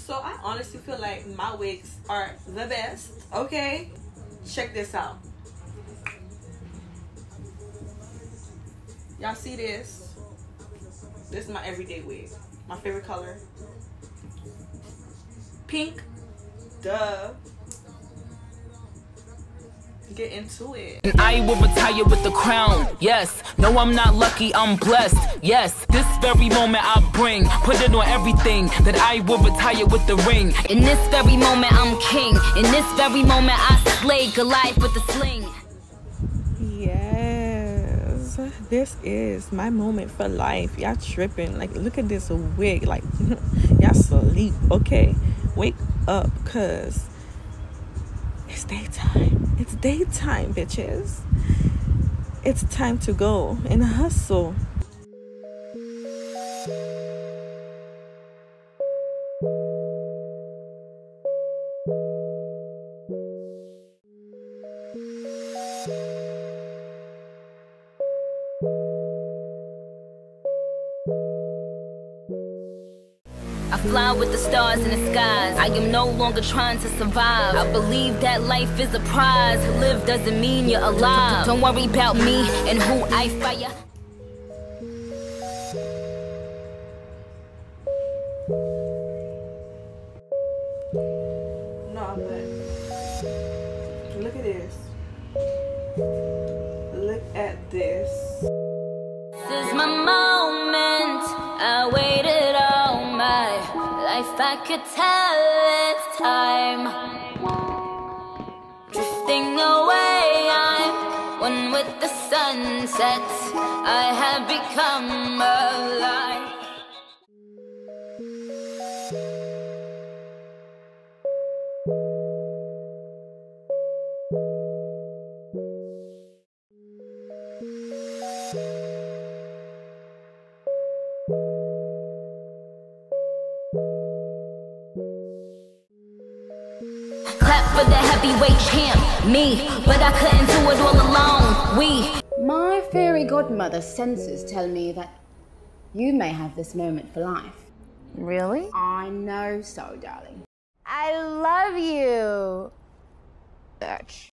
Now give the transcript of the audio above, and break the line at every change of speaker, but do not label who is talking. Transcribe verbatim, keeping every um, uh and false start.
So I honestly feel like my wigs are the best. Okay, check this out. Y'all see this? This is my everyday wig. My favorite color. Pink. Duh. Get into it.
And I will retire with the crown. Yes, no, I'm not lucky, I'm blessed. Yes, this very moment I bring, put it on everything, that I will retire with the ring.
In this very moment I'm king. In this very moment I slay Goliath with the sling.
Yes, this is my moment for life. Y'all tripping. Like, look at this wig. Like, y'all sleep. Okay, wake up, cause it's daytime. It's daytime, bitches. It's time to go and hustle.
I fly with the stars in the skies. I am no longer trying to survive. I believe that life is a prize. To live doesn't mean you're alive. Don't worry about me and who I fire.
No, but look at this. Look at this.
This is my moment. I waited all my life. I could tell it's time. Drifting away, I'm one with the sunset. I have become alive. Clap for the heavyweight champ, me, but I couldn't do it all alone, we.
My fairy godmother senses tell me that you may have this moment for life.
Really?
I know so, darling.
I love you. Bitch.